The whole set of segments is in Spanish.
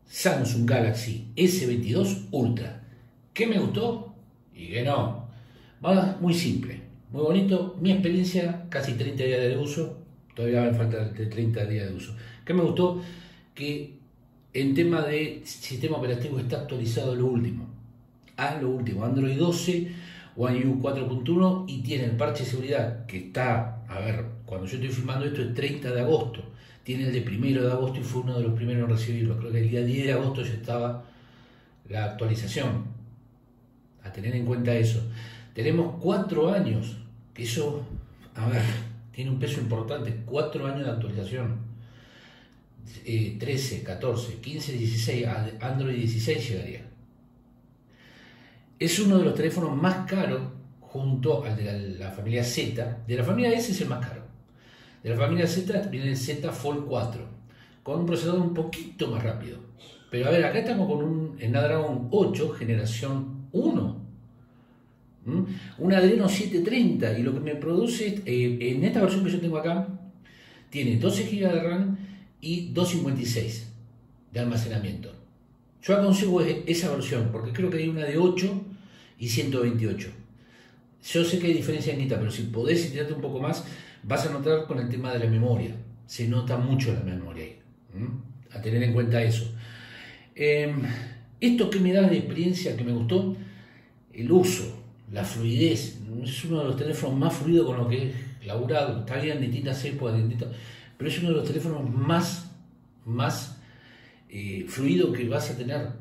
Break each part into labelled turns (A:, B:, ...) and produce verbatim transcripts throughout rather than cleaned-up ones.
A: Samsung Galaxy S veintidós Ultra. ¿Qué me gustó? Y que no. Va muy simple, muy bonito. Mi experiencia, casi treinta días de uso. Todavía me falta de treinta días de uso. ¿Qué me gustó? Que en tema de sistema operativo está actualizado lo último. A lo último. Android doce, One U cuatro punto uno y tiene el parche de seguridad que está, a ver, cuando yo estoy filmando esto es treinta de agosto. Tiene el de primero de agosto y fue uno de los primeros en recibirlo. Creo que el día diez de agosto ya estaba la actualización. A tener en cuenta eso. Tenemos cuatro años, que eso, a ver, tiene un peso importante. Cuatro años de actualización. Eh, trece, catorce, quince, dieciséis, Android dieciséis llegaría. Es uno de los teléfonos más caros junto al de la, la familia Z. De la familia S es el más caro. De la familia Z viene el Z Fold cuatro, con un procesador un poquito más rápido. Pero a ver, acá estamos con un Snapdragon ocho generación uno. ¿Mm? Un Adreno setecientos treinta, y lo que me produce, eh, en esta versión que yo tengo acá, tiene doce gigas de RAM y doscientos cincuenta y seis de almacenamiento. Yo aconsejo esa versión, porque creo que hay una de ocho y ciento veintiocho. Yo sé que hay diferencia en esta, pero si podés tirarte un poco más, vas a notar con el tema de la memoria. Se nota mucho la memoria ahí. ¿Mm? A tener en cuenta eso. Eh, esto que me da de experiencia, que me gustó, el uso, la fluidez. Es uno de los teléfonos más fluidos con lo que he laburado. Está bien, distintas épocas, distintas, pero es uno de los teléfonos más, más eh, fluido que vas a tener.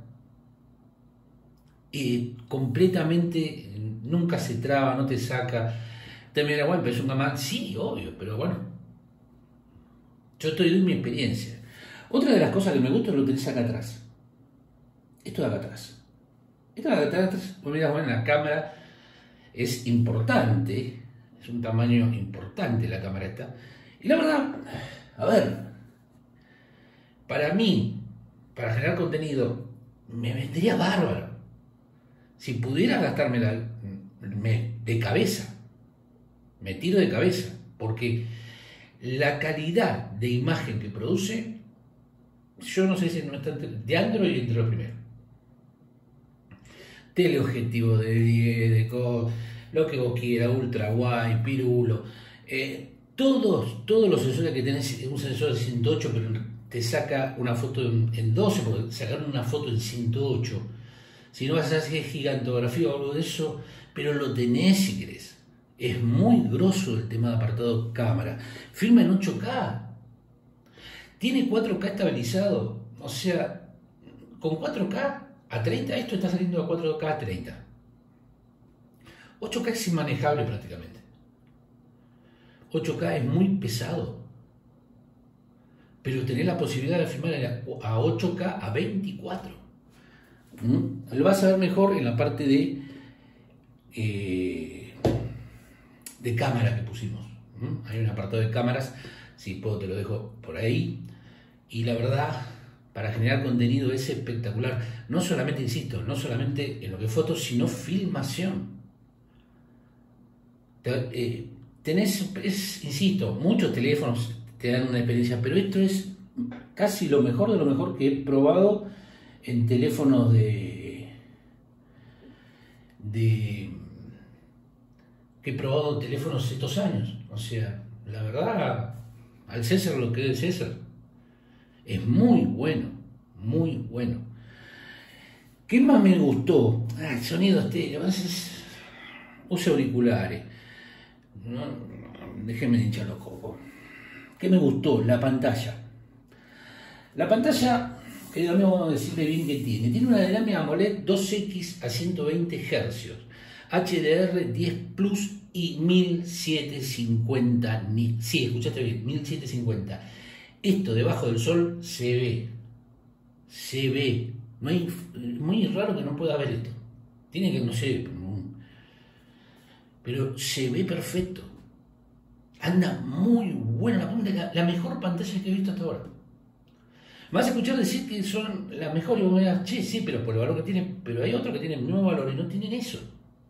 A: Eh, completamente, nunca se traba, no te saca. Te mira, bueno, pero es un gama, sí, obvio, pero bueno, yo estoy en mi experiencia. Otra de las cosas que me gusta es lo que tenés acá atrás. Esto de acá atrás. Esto de acá atrás, pues mira, bueno, la cámara es importante, es un tamaño importante la cámara esta. Y la verdad, a ver, para mí, para generar contenido, me vendría bárbaro. Si pudiera gastármela me, de cabeza, me tiro de cabeza, porque la calidad de imagen que produce, yo no sé si no está de Android entre los primeros. Teleobjetivo de diez, de co, lo que vos quieras, ultra wide, pirulo, eh, todos, todos los sensores que tenés, un sensor de ciento ocho, pero te saca una foto en, en doce, porque sacaron una foto en ciento ocho. Si no vas a hacer gigantografía o algo de eso, pero lo tenés si querés. Es muy grosso el tema de apartado cámara. Filma en ocho K. Tiene cuatro K estabilizado. O sea, con cuatro K a treinta, esto está saliendo a cuatro K a treinta. ocho K es inmanejable prácticamente. ocho K es muy pesado. Pero tenés la posibilidad de filmar a ocho K a veinticuatro. ¿Mm? Lo vas a ver mejor en la parte de eh, de cámara que pusimos. ¿Mm? Hay un apartado de cámaras, si puedo te lo dejo por ahí, y la verdad, para generar contenido es espectacular. No solamente, insisto, no solamente en lo que es fotos, sino filmación. Te, eh, tenés, es, insisto, muchos teléfonos te dan una experiencia, pero esto es casi lo mejor de lo mejor que he probado en teléfonos de, de que he probado teléfonos estos años. O sea, la verdad, al César lo que es el César, es muy bueno, muy bueno. ¿Qué más me gustó? Ah, el sonido estéreo, use auriculares, no, no, déjenme de hinchar los cocos. ¿Qué me gustó? La pantalla. La pantalla, que vamos a decirle bien que tiene. Tiene una dinámica AMOLED dos equis a ciento veinte hercios, H D R diez plus y mil setecientos cincuenta nits. Sí, escuchaste bien, mil setecientos cincuenta. Esto debajo del sol se ve. Se ve. No hay, muy raro que no pueda ver esto. Tiene que, no sé, pero se ve perfecto. Anda muy buena la, la mejor pantalla que he visto hasta ahora. Me vas a escuchar decir que son las mejores, y vos me dirás, che, sí, pero por el valor que tienen, pero hay otros que tienen nuevo valor y no tienen eso.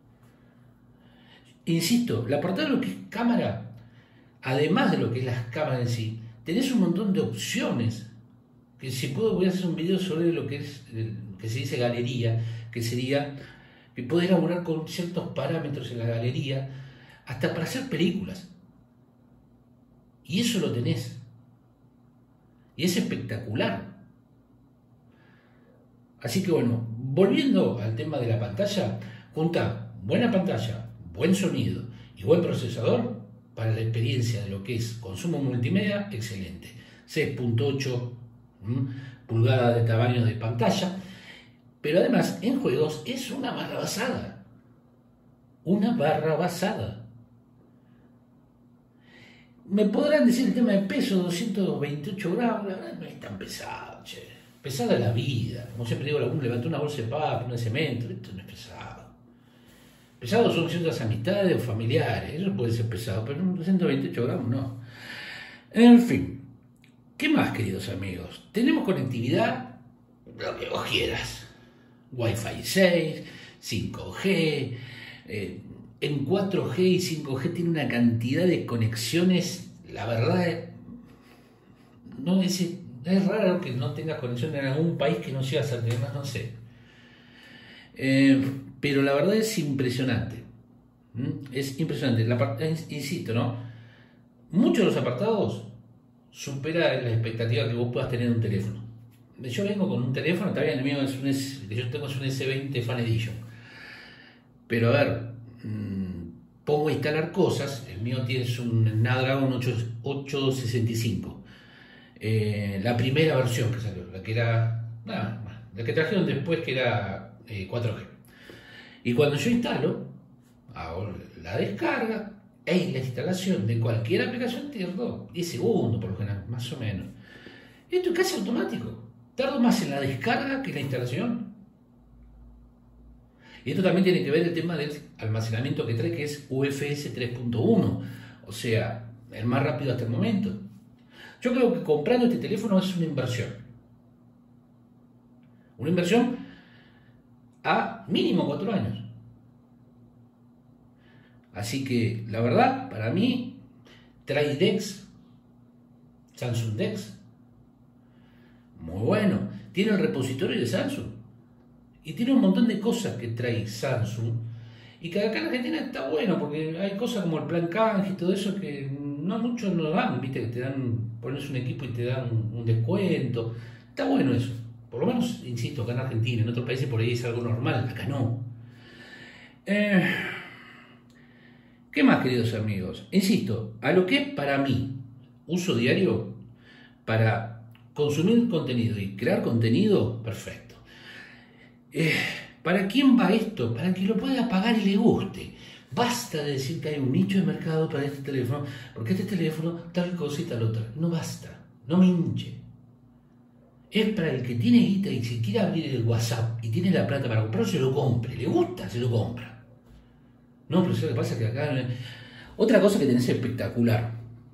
A: Insisto, el apartado de lo que es cámara, además de lo que es las cámaras en sí, tenés un montón de opciones que si puedo voy a hacer un video sobre lo que es, el, que se dice galería, que sería que poder elaborar con ciertos parámetros en la galería, hasta para hacer películas. Y eso lo tenés. Y es espectacular. Así que bueno, volviendo al tema de la pantalla, junta buena pantalla, buen sonido y buen procesador para la experiencia de lo que es consumo multimedia, excelente. seis punto ocho pulgadas de tamaño de pantalla, pero además en juegos es una barra basada. Una barra basada. Me podrán decir el tema de peso, doscientos veintiocho gramos, la verdad no es tan pesado, che. Pesada la vida. Como siempre digo, uno levantó una bolsa de papa, una de cemento, esto no es pesado. Pesado son ciertas amistades o familiares, eso puede ser pesado, pero doscientos veintiocho gramos no. En fin, ¿qué más, queridos amigos? Tenemos conectividad, lo que vos quieras. Wi-Fi seis, cinco G, eh, en cuatro G y cinco G tiene una cantidad de conexiones, la verdad, no es, es raro que no tengas conexión en algún país que no llegas a tener más, no sé. Eh, pero la verdad es impresionante. ¿Mm? Es impresionante. La, insisto, ¿no? Muchos de los apartados supera la expectativa que vos puedas tener en un teléfono. Yo vengo con un teléfono, está bien, el mío es un S, que yo tengo es un S veinte Fan Edition. Pero a ver, mmm, pongo a instalar cosas, el mío tiene un Snapdragon ocho sesenta y cinco. Eh, la primera versión que salió, la que era, nada, la que trajeron después que era eh, cuatro G. Y cuando yo instalo, hago la descarga e la instalación de cualquier aplicación tardo diez segundos por lo general, más o menos. Esto es casi automático. Tardo más en la descarga que en la instalación. Y esto también tiene que ver el tema del almacenamiento que trae, que es U F S tres punto uno, o sea, el más rápido hasta el momento. Yo creo que comprando este teléfono es una inversión. Una inversión a mínimo cuatro años. Así que, la verdad, para mí, trae DeX, Samsung DeX, muy bueno. Tiene el repositorio de Samsung. Y tiene un montón de cosas que trae Samsung. Y que acá en Argentina está bueno, porque hay cosas como el plan canje y todo eso que no muchos nos dan, viste, que te dan, pones un equipo y te dan un, un descuento. Está bueno eso. Por lo menos, insisto, acá en Argentina, en otros países por ahí es algo normal, acá no. Eh, ¿Qué más, queridos amigos? Insisto, a lo que es para mí, uso diario, para consumir contenido y crear contenido, perfecto. Eh, ¿Para quién va esto? Para que lo pueda pagar y le guste. Basta de decir que hay un nicho de mercado para este teléfono, porque este teléfono tal cosa y tal otra. No basta, no me hinche. Es para el que tiene guita y si quiere abrir el WhatsApp y tiene la plata para comprarlo, se lo compre. Le gusta, se lo compra. No, pero eso lo que pasa es que acá... Otra cosa que tenés espectacular.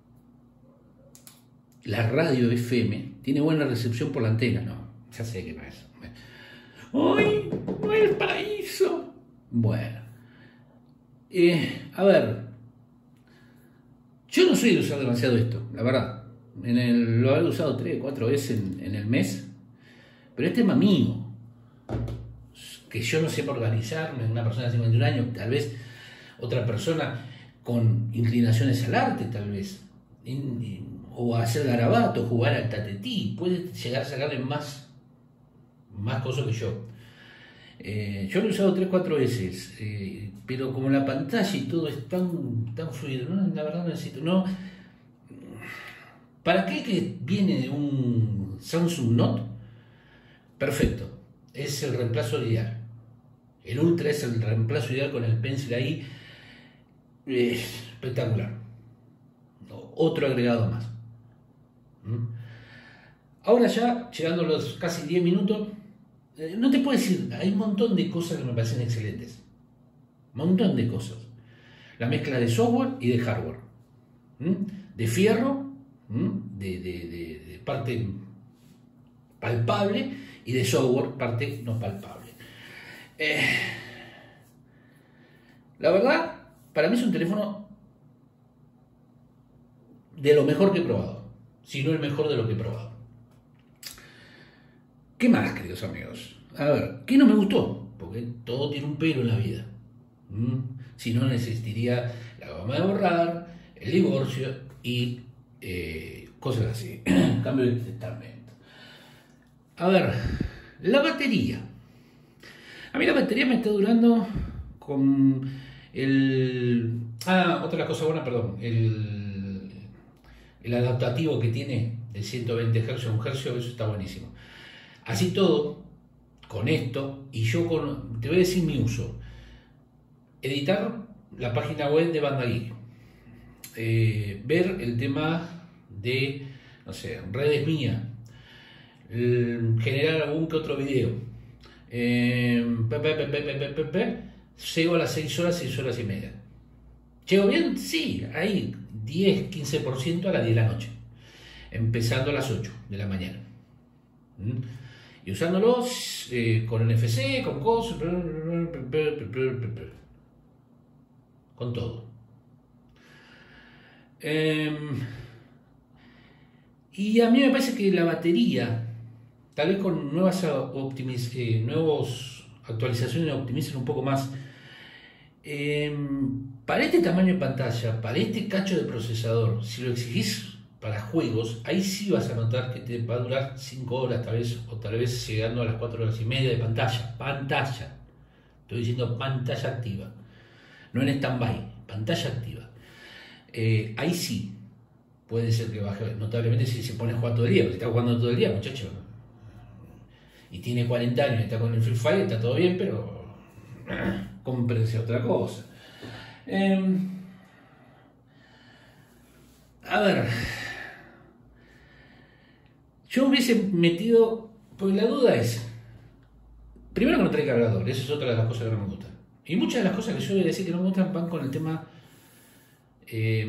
A: La radio F M tiene buena recepción por la antena, no, ya sé que no es. ¡Ay! ¡No es el paraíso! Bueno, eh, a ver, yo no soy de usar demasiado esto, la verdad. En el, lo he usado tres, cuatro veces en, en el mes, pero es tema mío. Que yo no sé para organizarme, una persona de cincuenta y un años, tal vez otra persona con inclinaciones al arte, tal vez. In, in, o hacer garabato, jugar al tatetí, puede llegar a sacarle más, más cosas que yo. Eh, yo lo he usado tres cuatro veces, eh, pero como la pantalla y todo es tan, tan fluido, ¿no? La verdad no necesito, no. ¿Para qué que viene de un Samsung Note? Perfecto, es el reemplazo ideal. El Ultra es el reemplazo ideal con el Pencil ahí, eh, espectacular. Otro agregado más. Ahora ya, llegando a los casi diez minutos, eh, no te puedo decir, hay un montón de cosas que me parecen excelentes. Un montón de cosas. La mezcla de software y de hardware. ¿Mm? De fierro, ¿Mm? de, de, de, de parte palpable y de software, parte no palpable. Eh, la verdad, para mí es un teléfono de lo mejor que he probado, si no el mejor de lo que he probado. ¿Qué más, queridos amigos? A ver, ¿qué no me gustó? Porque todo tiene un pero en la vida. ¿Mm? Si no, no existiría la goma de borrar, el divorcio y eh, cosas así. Cambio de testamento. A ver, la batería. A mí la batería me está durando con el... Ah, otra cosa buena, perdón. El, el adaptativo que tiene de ciento veinte hercios a un hercio, eso está buenísimo. Así todo, con esto, y yo con, te voy a decir mi uso. Editar la página web de Banda Geek. Eh, ver el tema de, no sé, redes mías. El, generar algún que otro video. Eh, pe, pe, pe, pe, pe, pe, pe, llego a las seis horas, seis horas y media. ¿Llego bien? Sí, ahí diez, quince por ciento a las diez de la noche. Empezando a las ocho de la mañana. ¿Mm? Y usándolos eh, con N F C, con cosas, con todo. Eh, y a mí me parece que la batería, tal vez con nuevas optimiz eh, nuevos actualizaciones optimicen un poco más. Eh, para este tamaño de pantalla, para este cacho de procesador, si lo exigís para juegos, ahí sí vas a notar que te va a durar cinco horas tal vez, o tal vez llegando a las cuatro horas y media de pantalla. Pantalla. Estoy diciendo pantalla activa. No en stand-by, pantalla activa. Eh, ahí sí puede ser que baje notablemente si se pone a jugar todo el día, porque está jugando todo el día, muchacho. Y tiene cuarenta años y está con el Free Fire, está todo bien, pero cómprense otra cosa. Eh, a ver, yo hubiese metido, pues la duda es, primero que no trae cargador, eso es otra de las cosas que no me gustan. Y muchas de las cosas que yo voy a decir que no me gustan van con el tema eh,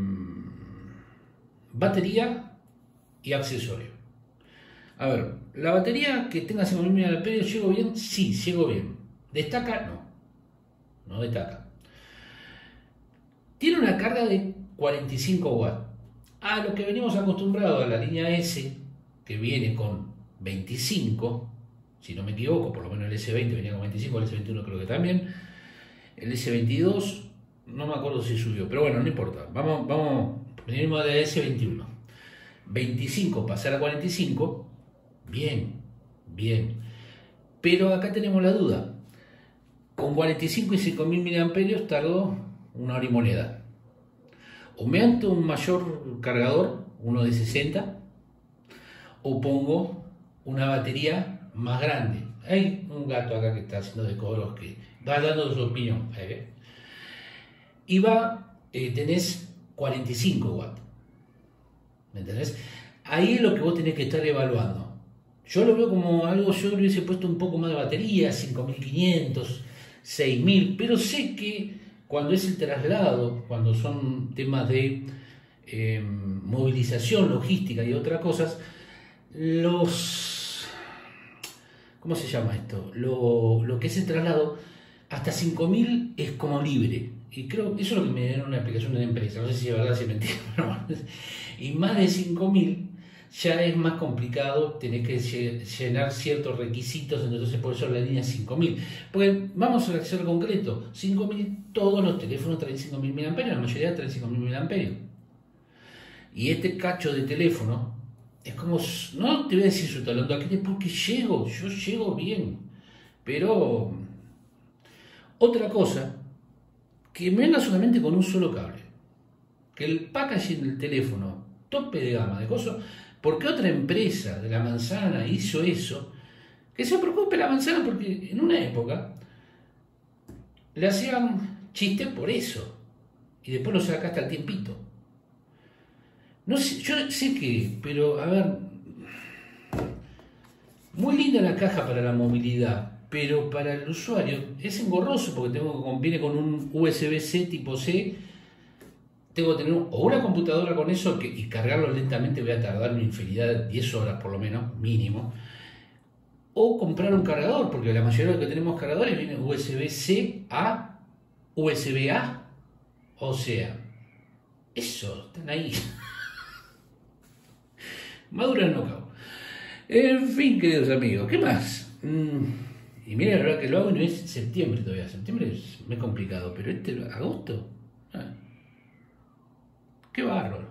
A: batería y accesorio. A ver, la batería que tenga cinco mil miliamperios hora, ¿llego bien? Sí, llego bien. ¿Destaca? No, no destaca. Tiene una carga de cuarenta y cinco watts. A lo que venimos acostumbrados a la línea S, que viene con veinticinco, si no me equivoco, por lo menos el S veinte venía con veinticinco, el S veintiuno creo que también. El S veintidós, no me acuerdo si subió, pero bueno, no importa. Vamos, vamos, venimos del S veintiuno. veinticinco pasar a cuarenta y cinco, bien, bien. Pero acá tenemos la duda. Con cuarenta y cinco y cinco mil miliamperios tardó una hora y moneda. O me ando un mayor cargador, uno de sesenta, o pongo una batería más grande. Hay un gato acá que está haciendo decoros que va dando su opinión. ¿eh? Y va, eh, tenés cuarenta y cinco watts. ¿Me entendés? Ahí es lo que vos tenés que estar evaluando. Yo lo veo como algo, yo le hubiese puesto un poco más de batería, cinco mil quinientos, seis mil, pero sé que cuando es el traslado, cuando son temas de eh, movilización, logística y otras cosas, los... ¿Cómo se llama esto? Lo, lo que es el traslado, hasta cinco mil es como libre. Y creo que eso es lo que me dieron una explicación de la empresa. No sé si es verdad, si es mentira. Pero bueno. Y más de cinco mil ya es más complicado, tenés que llenar ciertos requisitos, entonces por eso la línea es cinco mil. Porque vamos a ser concreto, cinco mil, todos los teléfonos traen cinco mil miliamperios, la mayoría traen cinco mil miliamperios. Y este cacho de teléfono es como, no te voy a decir su talón de Aquiles porque llego, yo llego bien. Pero otra cosa, que me venga solamente con un solo cable. Que el packaging del teléfono, tope de gama de cosas, porque otra empresa de la manzana hizo eso, que se preocupe la manzana porque en una época le hacían chistes por eso y después lo saca hasta el tiempito. No sé, yo sé que, pero a ver, muy linda la caja para la movilidad, pero para el usuario es engorroso porque tengo, viene con un U S B-C tipo C. Tengo que tener o una computadora con eso que, y cargarlo lentamente voy a tardar una infinidad, diez horas por lo menos, mínimo. O comprar un cargador, porque la mayoría de los que tenemos cargadores vienen U S B-C a U S B-A. O sea, eso, están ahí. Madura no cago. En fin, queridos amigos, ¿qué más? Mm, y miren, la verdad que lo hago y no es septiembre todavía. Septiembre es muy complicado, pero este, agosto, ah, qué bárbaro.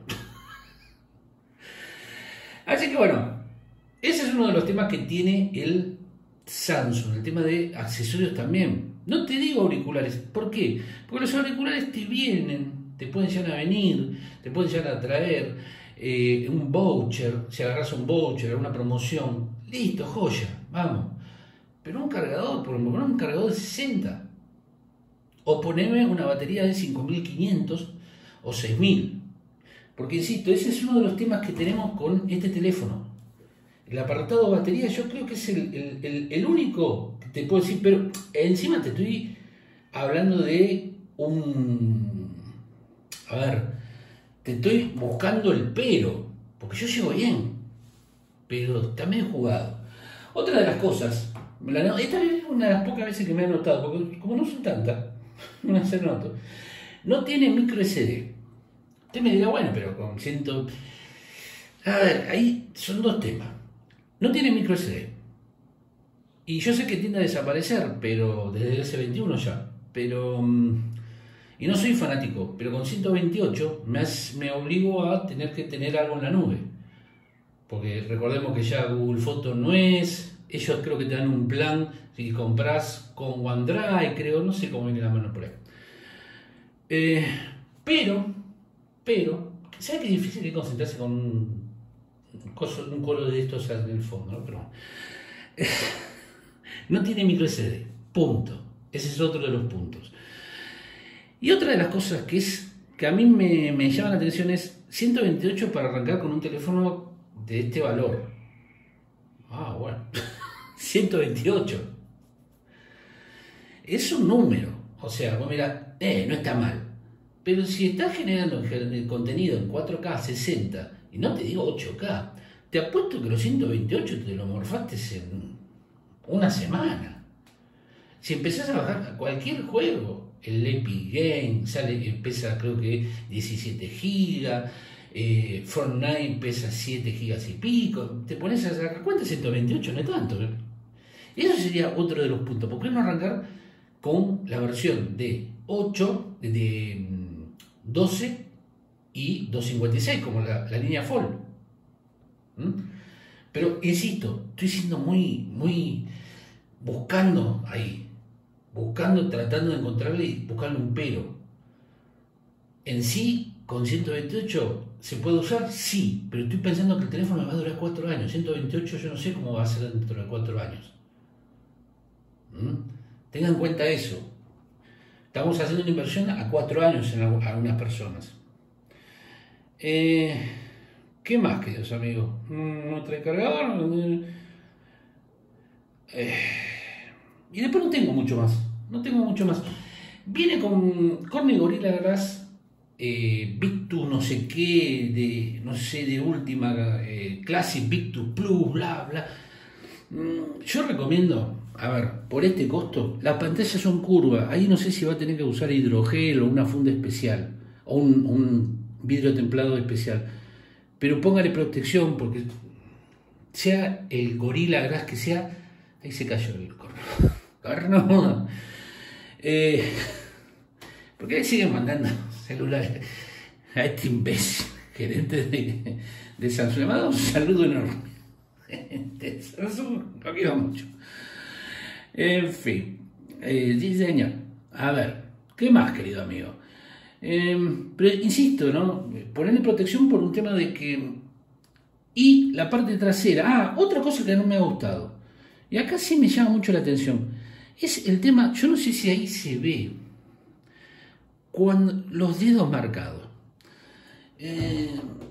A: Así que bueno, ese es uno de los temas que tiene el Samsung, el tema de accesorios también. No te digo auriculares, ¿por qué? Porque los auriculares te vienen, te pueden llegar a venir, te pueden llegar a traer eh, un voucher, si agarras un voucher, alguna promoción, listo, joya, vamos. Pero un cargador, por ejemplo, un cargador de sesenta. O poneme una batería de cinco mil quinientos o seis mil. Porque insisto, ese es uno de los temas que tenemos con este teléfono. El apartado de batería yo creo que es el, el, el, el único que te puedo decir, pero encima te estoy hablando de un... A ver, te estoy buscando el pero, porque yo llego bien, pero también he jugado. Otra de las cosas, esta es una de las pocas veces que me han notado, porque como no son tantas, no se noto, no tiene micro S D. Usted me dirá, bueno, pero con ciento... A ver, ahí son dos temas. No tiene micro S D. Y yo sé que tiende a desaparecer, pero desde el S veintiuno ya. Pero... Y no soy fanático, pero con ciento veintiocho me, has, me obligo a tener que tener algo en la nube. Porque recordemos que ya Google Fotos no es... Ellos creo que te dan un plan si compras con OneDrive, creo, no sé cómo viene la mano por ahí. Eh, pero... Pero, ¿sabes qué difícil es concentrarse con un, un colo de estos en el fondo? ¿No? Pero, eh, no tiene micro S D, punto. Ese es otro de los puntos. Y otra de las cosas que, es, que a mí me, me llama la atención es ciento veintiocho para arrancar con un teléfono de este valor. Ah, bueno, ciento veintiocho. Es un número. O sea, vos mirá, eh, no está mal. Pero si estás generando el contenido en cuatro K sesenta, y no te digo ocho K, te apuesto que los ciento veintiocho te lo morfaste en una semana. Si empezás a bajar cualquier juego, el Epic Game sale, pesa creo que diecisiete gigas, eh, Fortnite pesa siete gigas y pico, te pones a sacar cuenta, ciento veintiocho no es tanto. ¿eh? Y eso sería otro de los puntos. ¿Por qué no arrancar con la versión de ocho, de, de doce y doscientos cincuenta y seis, como la, la línea Fold? ¿Mm? Pero insisto, estoy siendo muy, muy buscando ahí, buscando, tratando de encontrarle y buscarle un pero. En sí, con ciento veintiocho se puede usar, sí, pero estoy pensando que el teléfono me va a durar cuatro años. ciento veintiocho yo no sé cómo va a ser dentro de cuatro años. ¿Mm? Tengan en cuenta eso. Estamos haciendo una inversión a cuatro años en algunas personas. Eh, ¿Qué más, queridos amigos? ¿No trae cargador? Eh, y después no tengo mucho más. No tengo mucho más. Viene con Corning Gorilla Glass eh, Victus no sé qué, de, no sé, de última eh, Classic Victus Plus, bla, bla. Mm, yo recomiendo... A ver, por este costo, las pantallas son curvas. Ahí no sé si va a tener que usar hidrogel o una funda especial o un, un vidrio templado especial. Pero póngale protección porque sea el Gorilla Glass que sea, ahí se cayó el corno. Eh, porque ahí siguen mandando celulares a este imbécil, gerente de, de Samsung. Le mando un saludo enorme. De Samsung, lo quiero mucho. En fin, eh, diseño. A ver, ¿qué más, querido amigo? Eh, pero insisto, ¿no? Ponerle protección por un tema de que... Y la parte trasera. Ah, otra cosa que no me ha gustado. Y acá sí me llama mucho la atención. Es el tema, yo no sé si ahí se ve, cuando los dedos marcados. Eh,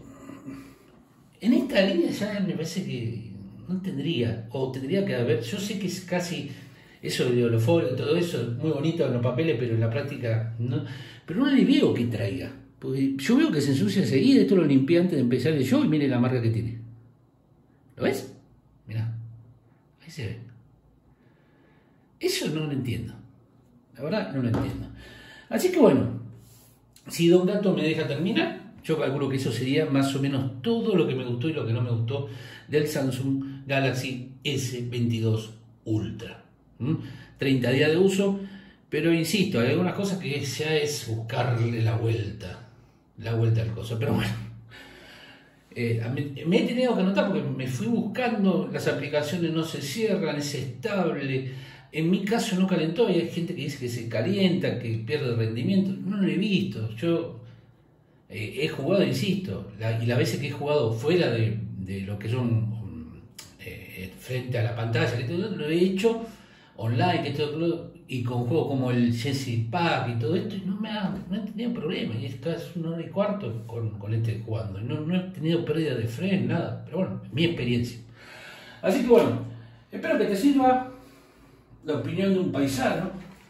A: en esta línea ya me parece que no tendría, o tendría que haber, yo sé que es casi... Eso de holoforo y todo eso, muy bonito en los papeles, pero en la práctica no. Pero no le veo que traiga. Porque yo veo que se ensucia enseguida, esto lo limpié antes de empezar el show y mire la marca que tiene. ¿Lo ves? Mirá, ahí se ve. Eso no lo entiendo. La verdad, no lo entiendo. Así que bueno, si Don Gato me deja terminar, yo calculo que eso sería más o menos todo lo que me gustó y lo que no me gustó del Samsung Galaxy S veintidós Ultra. ¿Mm? treinta días de uso, pero insisto, hay algunas cosas que ya es buscarle la vuelta, la vuelta al coso, pero bueno. Eh, me, me he tenido que anotar porque me fui buscando, las aplicaciones no se cierran, es estable. En mi caso no calentó y hay gente que dice que se calienta, que pierde rendimiento. No lo he visto. Yo eh, he jugado, insisto, la, y las veces que he jugado fuera de, de lo que son um, eh, frente a la pantalla, que todo, lo he hecho online, que todo, y con juegos como el Jesse Pack y todo esto, y no me ha, no he tenido problema. Y esto es una hora y cuarto con, con este jugando. Y no, no he tenido pérdida de freno, nada. Pero bueno, mi experiencia. Así que bueno, espero que te sirva la opinión de un paisano.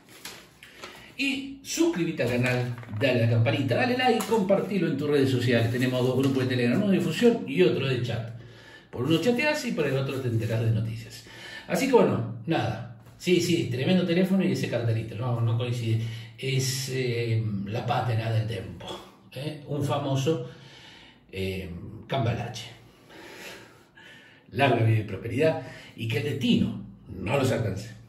A: Y suscríbete al canal, dale a la campanita, dale like, compartilo en tus redes sociales. Tenemos dos grupos de Telegram, uno de difusión y otro de chat. Por uno chateas y por el otro te enterás de noticias. Así que bueno, nada. Sí, sí, tremendo teléfono y ese cartelito, no, no coincide. Es eh, la patena del tiempo. ¿eh? Un famoso eh, cambalache. Larga vida y prosperidad y que el destino no los alcance.